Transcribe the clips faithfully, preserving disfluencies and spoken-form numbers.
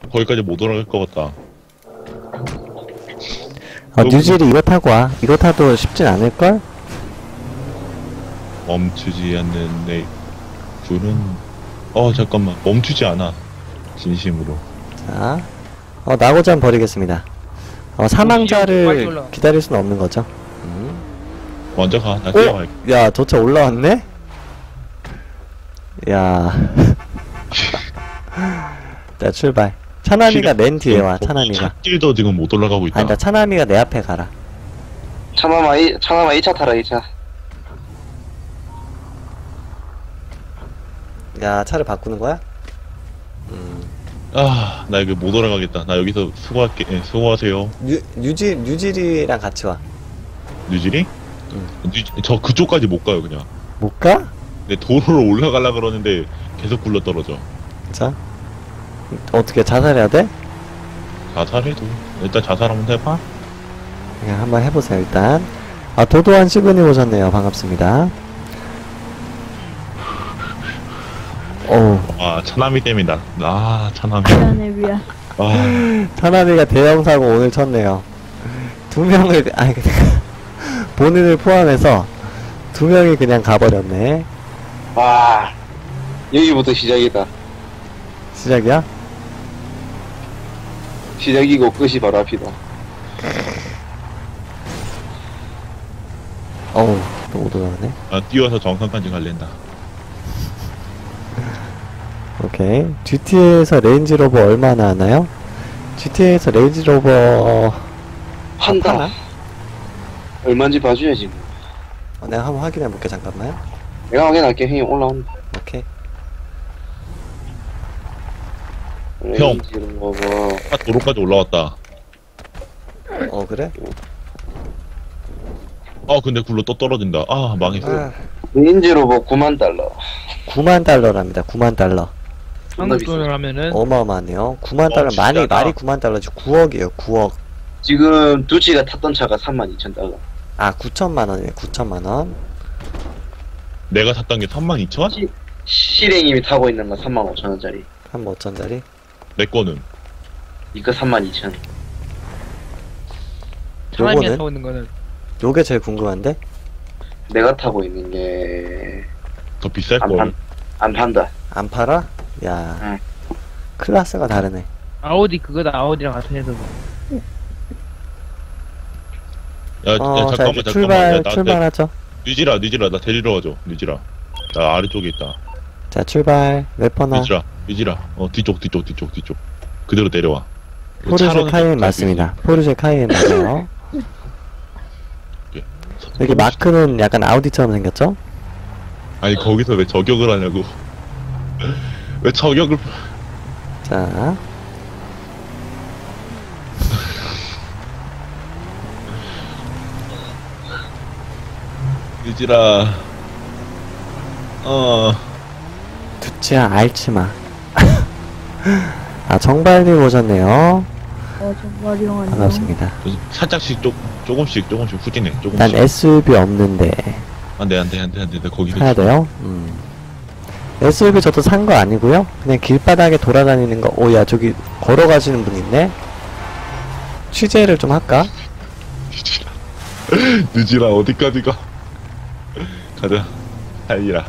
거기까지 못 올라갈 것 같다. 어, 뉴질이 이거 타고 와. 이거 타도 쉽진 않을걸? 멈추지 않는 내 불은 어 잠깐만 멈추지 않아 진심으로. 자, 어, 나고자 버리겠습니다. 어, 빨리 사망자를 올라와. 기다릴 수는 없는 거죠. 음. 먼저 가. 나 어? 뛰어갈게. 야, 도차 올라왔네? 야. 자, 출발. 차나미가 맨 뒤에 와, 차나미가. 길도 지금 못 올라가고 있다. 아니, 나 차나미가 내 앞에 가라. 차마마 이 차마마 이 차 타라 이 차. 야, 차를 바꾸는 거야? 음. 아, 나 여기 못 올라가겠다. 나 여기서 수고할게. 예, 수고하세요. 뉴, 뉴질, 뉴질이랑 같이 와. 뉴질이? 응. 뉴, 저 그쪽까지 못 가요 그냥. 못 가? 내 도로로 올라가려 그러는데 계속 굴러 떨어져. 자. 어떻게 자살해야 돼? 자살해도 일단 자살 한번 해봐. 그냥 한번 해보세요, 일단. 아, 도도한 시그니 오셨네요. 반갑습니다. 어우, 아, 차나미 때문에 나, 아, 차나미. 미안해 미안. 아, 차나미가 대형 사고 오늘 쳤네요. 두 명을, 아니, 본인을 포함해서 두 명이 그냥 가버렸네. 와 여기부터 시작이다. 시작이야? 시작이고 끝이 바로 앞이다. 어우, 또 못 올라가네. 아, 뛰어서 정상까지 갈랜다. 오케이. 지티에이에서 레인지로버 얼마나 하나요? 지티에이에서 레인지로버 한다. 하나? 얼마인지 봐줘야지. 뭐. 어, 내가 한번 확인해볼게. 잠깐만요. 내가 확인할게. 형이 올라온다. 오케이. 형. 이런 거 뭐. 아, 도로까지 올라왔다. 어, 그래? 아, 근데 굴러 또 떨어진다. 아, 망했어. 아, 레인지로 뭐 구만 달러. 구만 달러랍니다. 구만 달러. 한국 돈으로 하면은 어마어마하네요. 구만 어, 달러. 많이, 진짜다. 말이 구만 달러지. 구억이에요. 구억. 지금 두치가 탔던 차가 삼만 이천 달러. 아, 구천만 원이네. 구천만 원. 내가 샀던 게 삼만 이천? 실행님이 타고 있는 건 삼만 오천 원짜리. 한 오천짜리. 내 거는. 이거 삼만 이천. 사람이 요거는? 타고 있는 거는 요게 제일 궁금한데? 내가 타고 있는 게 더 비쌀 안, 걸. 판, 안 판다. 안 팔아? 야. 응. 클래스가 다르네. 아우디 그거다. 아우디랑 같은 애도. 야, 야, 어, 자, 잠깐만, 이제 잠깐만. 출발, 야, 나, 출발하죠. 뉴지라, 뉴지라, 나 데리러 와줘. 뉴지라. 나 아래쪽에 있다. 자, 출발. 웨퍼나. 뉴지라, 뉴지라. 어, 뒤쪽, 뒤쪽, 뒤쪽, 뒤쪽. 그대로 내려와. 포르쉐 차로는 카이엔 좀 맞습니다. 포르쉐 카이엔 맞아요. 여기 마크는 약간 아우디처럼 생겼죠? 아니, 거기서 왜 저격을 하냐고. 왜 저격을. 자, 뉴지라. 어. 두치야 알치마. 아, 정발님 오셨네요. 어 정말 형 안녕. 반갑습니다. 살짝씩, 조, 조금씩, 조금씩 후진해. 조금씩. 난 에스유브이 없는데 안 돼, 안 돼, 안 돼, 안 돼. 나 거기서. 사야 돼요? 음. 에스유브이 저도 산 거 아니고요. 그냥 길바닥에 돌아다니는 거. 오, 야, 저기 걸어가시는 분 있네. 취재를 좀 할까? 뉴지라. 뉴지라, 어디까지 가? 가자. 달리라.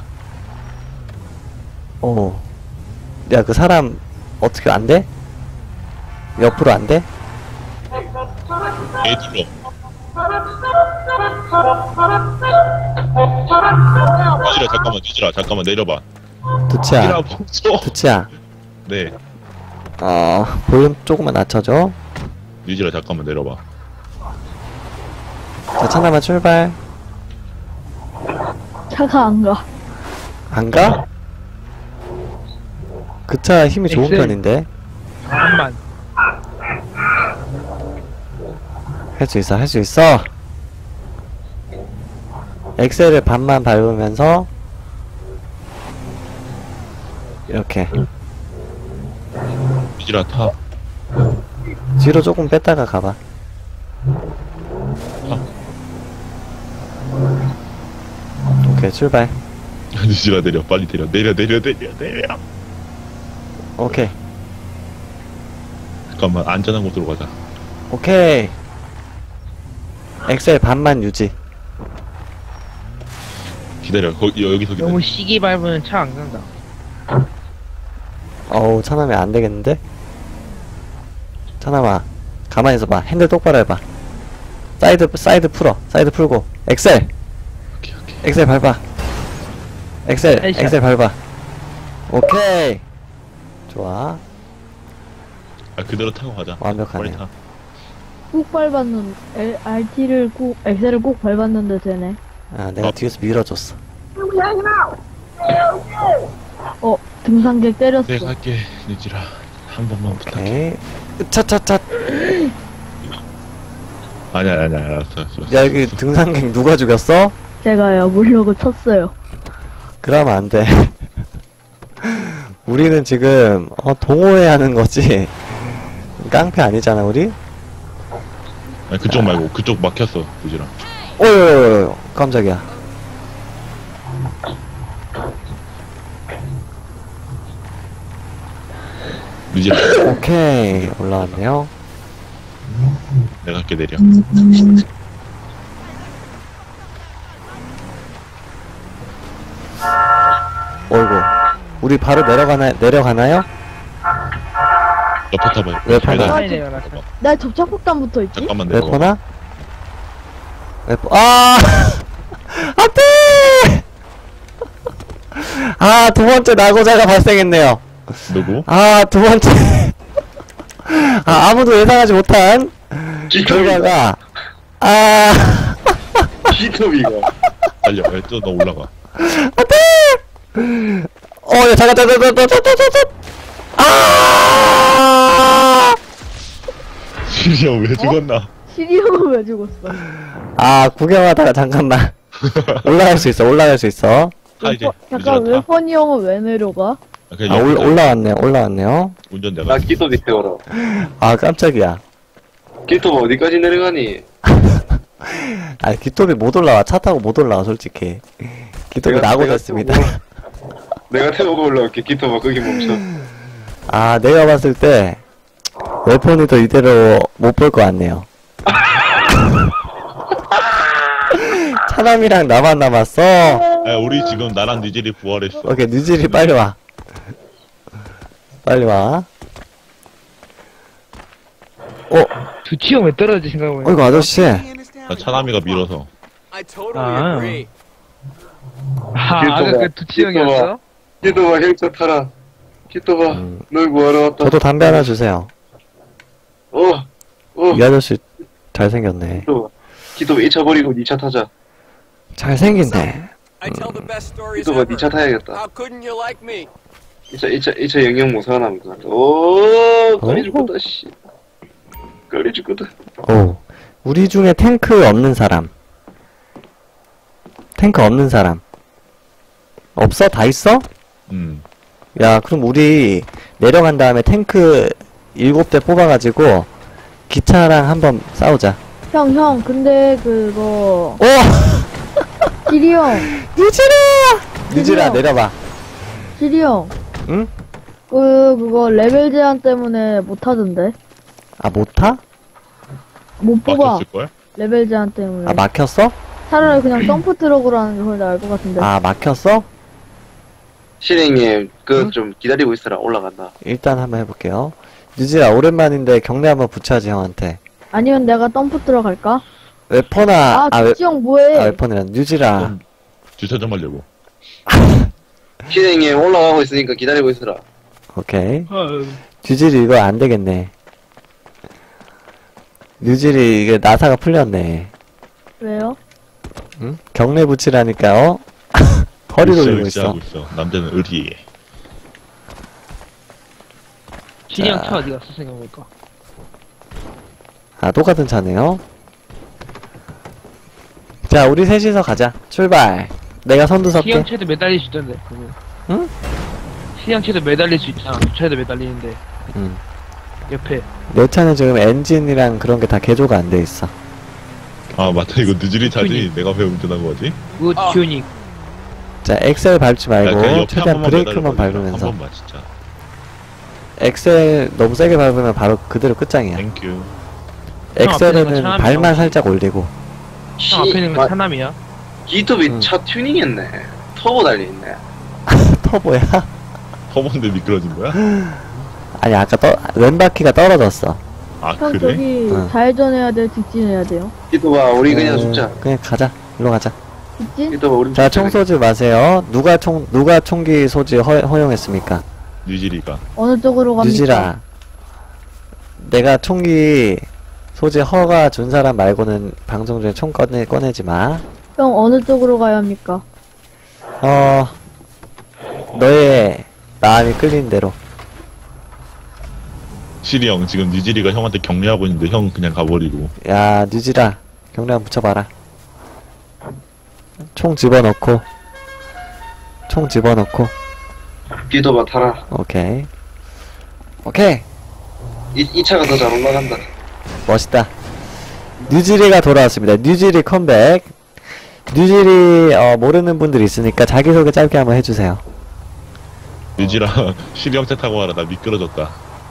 오. 야, 그 사람 어떻게 안 돼? 옆으로 안 돼? 애 들어. 뉴지라, 잠깐만, 뉴지라, 잠깐만, 내려봐. 두치야, 뉴지라, 멈춰. 두치야. 네. 어, 볼륨 조금만 낮춰줘. 뉴지라, 잠깐만, 내려봐. 자, 차나마 출발. 차가 안 가. 안 가? 그 차 힘이 좋은 엑셀. 편인데. 한만. 할 수 있어, 할 수 있어. 엑셀을 반만 밟으면서 이렇게 뉴지라, 타. 뒤로 조금 뺐다가 가봐. 오케이, 출발. 뉴지라, 내려. 빨리 내려. 내려, 내려, 내려, 내려. 오케이. 잠깐만 안전한 곳으로 가자. 오케이. 엑셀 반만 유지. 기다려. 거기 여기서 기다려. 너무 시기 밟으면 차 안 간다. 어우, 차남이 안 되겠는데? 차남아, 가만히 있어봐. 핸들 똑바로 해봐. 사이드, 사이드 풀어. 사이드 풀고. 엑셀! 오케이 오케이. 엑셀 밟아. 엑셀, 헤이샷. 엑셀 밟아. 오케이. 좋아. 아 그대로 타고 가자. 빨리 완벽하네요. 타. 꾹 밟았는 L, 알티를 꾹 엑셀을 꾹 밟았는데 되네. 아, 내가 어. 뒤에서 밀어줬어. 어 등산객 때렸어. 내가 갈게 니지라. 한 번만 부탁해. 오케이. 차차차. 아니야 아니야 알았어. 알았어. 야, 여기 등산객 누가 죽였어? 제가요 물려고 쳤어요. 그러면 안 돼. 우리는 지금, 어, 동호회 하는 거지. 깡패 아니잖아, 우리? 아니 그쪽 말고 그쪽 막혔어 니지라. 어휴, 깜짝이야. 니지라. 오케이. 올라왔네요. 내가 갈게 내려. 어이구. 우리 바로 내려가나, 내려가나요? 옆에 타봐. 왜 타봐? 계단. 빨리 내려가자. 나 접착폭탄 붙어 있지? 잠깐만 내려. 웨퍼나? 웨퍼, 아! 안 돼! 아, 두 번째 낙오자가 발생했네요. 누구? 아, 두 번째. 아, 아무도 예상하지 못한 결과가, 아, 히토비가. 달려. 저너 올라가. 어, 야, 잠깐, 잠깐, 잠깐, 잠깐, 잠깐, 잠깐. 아! 지리야 왜 죽었나? 시리오가 왜 죽었어? 아, 구경하다가 잠깐만. 올라갈 수 있어, 올라갈 수 있어. 타 이제. 웨퍼- 니지라 잠깐 타. 웨퍼니 형은 왜 내려가? 아, 그냥 아, 옆에 올, 타. 올라왔네, 올라왔네요. 운전 내가. 나 히토비 태워라. 아, 깜짝이야. 히토비 어디까지 내려가니? 아, 기톱이 못 올라와. 차 타고 못 올라와, 솔직히. 기톱이 내가- 낙오됐습니다. 내가 태우고- 내가 태우고 올라올게. 히토비 거기 멈춰. 아, 내가 봤을 때, 웨폰이 더 이대로 못 볼 것 같네요. 차남이랑 나만 남았어. 야, 우리 지금 나랑 니질이 부활했어. 오케이, 뉴질이 빨리 와. 빨리 와. 어, 두치 형 왜 떨어지 생각해보니까. 어이구, 아저씨. 나 차남이가 밀어서. I totally Ah. agree. 아, 뒤에 또 아까 봐. 그 두치 뒤에 또 형이었어? 히토비 헬차 타라. 히토비 음. 널 구하러 왔다. 저도 담배 하나 주세요. 어, 어. 이 아저씨 잘생겼네. 히토비. 히토비 이 차 버리고 니 차 타자. 잘생긴네. I tell the best stories 히토비 ever. 니 차 타야겠다. How couldn't you like me? 이 차, 이 차, 이 차 영영 못 살아남을 것 같아. 오, 걸리 죽 어? 거다, 씨. 걸리 죽 거다. 오, 우리 중에 탱크 없는 사람. 탱크 없는 사람. 없어? 다 있어? 음. 야, 그럼 우리 내려간 다음에 탱크 일곱 대 뽑아가지고 기차랑 한번 싸우자. 형 형 근데 그거 오! 시리 형 유진아! 유진아, 유진아. 내려봐. 시리 형. 응? 그 그거 레벨 제한 때문에 못 하던데. 아, 못 타? 못 뽑아. 막혔을걸? 레벨 제한 때문에. 아, 막혔어? 차라리 그냥 점프 트럭으로 하는 게 훨씬 나을 것 같은데. 아, 막혔어? 실행님, 그, 응? 좀 기다리고 있으라. 올라간다. 일단 한번 해볼게요. 유진아, 오랜만인데 경례 한번 붙여야지, 형한테. 아니면 내가 점프 트럭 할까? 웨퍼나, 아, 아, 웨, 두치 형 뭐해? 아 웨퍼는 유진아. 좀 주차 좀 하려고. 실행님, 올라가고 있으니까 기다리고 있으라. 오케이. 어, 유질이 이거 안 되겠네. 유질이 이게 나사가 풀렸네. 왜요? 응? 경례 붙이라니까, 어? 허리 돌리고 있어. 하고 있어. 남자는 의리. 시리 형 자. 차 어디 갔어 생각해보니까. 아, 똑같은 차네요. 자, 우리 셋이서 가자. 출발. 내가 선두 시리 형 섭게. 차도 매달릴 수 있던데. 그거. 응? 시리 형 차도 매달릴 수 있잖아. 두 차에도 매달리는데. 응. 옆에. 내 차는 지금 엔진이랑 그런 게 다 개조가 안 돼 있어. 아 맞다 이거 느질이 차지. 내가 왜 운전한 거지? 그거 아. 튜닝. 자, 엑셀 밟지 야, 그냥 말고 옆에 한 최대한 번만 브레이크만 매달려봐, 한 밟으면서. 번만 진짜. 엑셀 너무 세게 밟으면 바로 그대로 끝장이야. 땡큐. 형 앞에 있는 건 엑셀에는 차남이야, 발만 혹시? 살짝 올리고. 형 앞에 있는 건 차남이야? 기톱이 음. 차 튜닝했네. 터보 달려있네. 터보야? 터본데 미끄러진 거야? 아니 아까 떠, 왼바퀴가 떨어졌어. 아 형 그래? 저기 응. 좌회전해야 돼요? 직진해야 돼요? 기톱아, 우리 그냥 어, 죽자. 그냥 가자. 일로 가자. 직진? 기톱아, 우리 자, 죽자. 총 쏘지 마세요. 누가 총, 누가 총기 소지 허, 허용했습니까? 뉴질이가. 어느 쪽으로 갑니까? 유지라. 내가 총기 소지 허가 준 사람 말고는 방송 중에 총 꺼내, 꺼내지 마. 형 어느 쪽으로 가야 합니까? 어, 너의 마음이 끌리는 대로. 시리 형 지금 뉴질이가 형한테 격려하고 있는데 형 그냥 가버리고. 야, 뉴지라. 경례 한번 붙여봐라. 총 집어넣고. 총 집어넣고. 기톱아, 타라. 오케이. 오케이. 이, 이 차가 더 잘 올라간다. 멋있다. 뉴질이가 돌아왔습니다. 뉴질이 컴백. 뉴질이 어, 모르는 분들이 있으니까 자기소개 짧게 한번 해주세요. 뉴질아 시리 형 차 타고 와라. 나 미끄러졌다.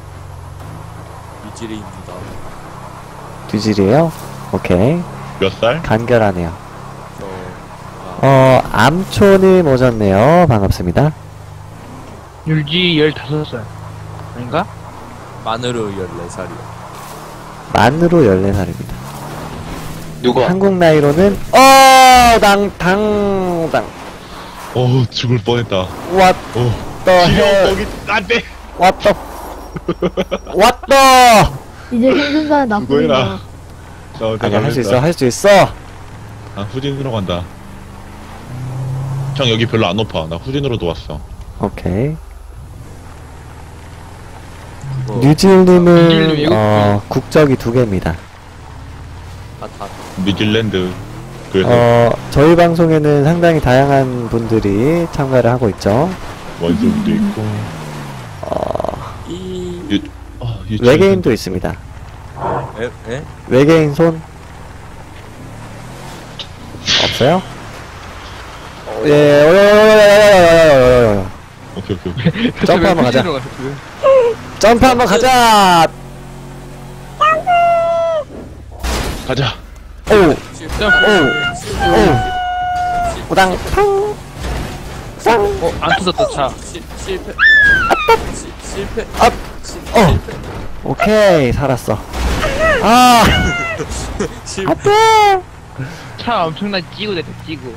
유지리입니다. 뉴질이에요? 오케이. 몇 살? 간결하네요. 저 어, 암초님 오셨네요. 반갑습니다. 율지 열다섯 살 아닌가? 만으로 열네 살이요. 만으로 열네 살입니다. 누가? 한국 나이로는 어, 당, 당, 당. 어 죽을 뻔했다. What 어. the 시리 형 hell? 거기 안돼. What the What the 이제 힘든사는 그거 해라. 나쁘네요. 어, 아니야, 할 수 있어. 됐다. 할 수 있어. 아 후진으로 간다. 형 여기 별로 안 높아. 나 후진으로도 왔어. 오케이. 그거 뉴질님은 뉴질님 어, 국적이 두 개입니다. 다, 다, 뉴질랜드. 그래서 어, 저희 방송에는 상당히 다양한 분들이 참가를 하고 있죠. 원숭이도 있고. 어, 이, 어, 유치원- 외계인도 있습니다. 에, 에? 외계인 손 없어요? 예, 어여여여여여여여여여. 오케이 오케이 오케이. 점프 한번 가자. 후진으로 가셨어요? 점프 한번 가자. 가자. 오, 실패. 오, 오. 우당 팡. 쌍. 어, 안 터졌다 차. 실, 실패. 시, 실패. 업. 시, 어. 실패. 오케이, 살았어. 아, 실패. 안돼. 차 엄청나게 찌고 됐다 찌고.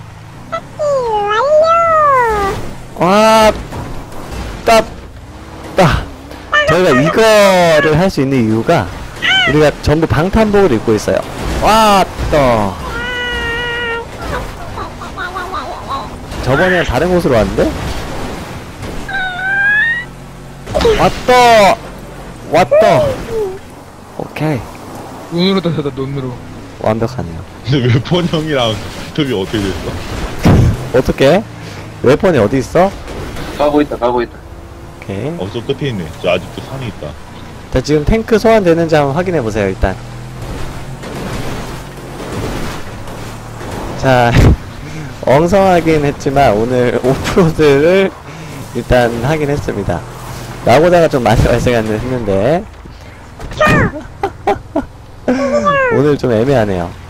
와, 딱, 딱. 저희가 이거를 할 수 있는 이유가 우리가 전부 방탄복을 입고 있어요. 와, 또. 저번에 다른 곳으로 왔는데? 왔다! 왔다! 오케이. 눈으로 터졌다 눈으로. 완벽하네요. 근데 웨폰 형이랑 톱이 어떻게 됐어? 어떻게? 웨폰이 어디 있어? 가고 있다, 가고 있다. 오케이. 어, 저 끝에 있네. 저 아직도 산에 있다. 자, 지금 탱크 소환되는지 한번 확인해보세요, 일단. 자, 엉성하긴 했지만, 오늘 오프로드를 일단 하긴 했습니다. 나고자가 좀 많이 발생했는데, 오늘 좀 애매하네요.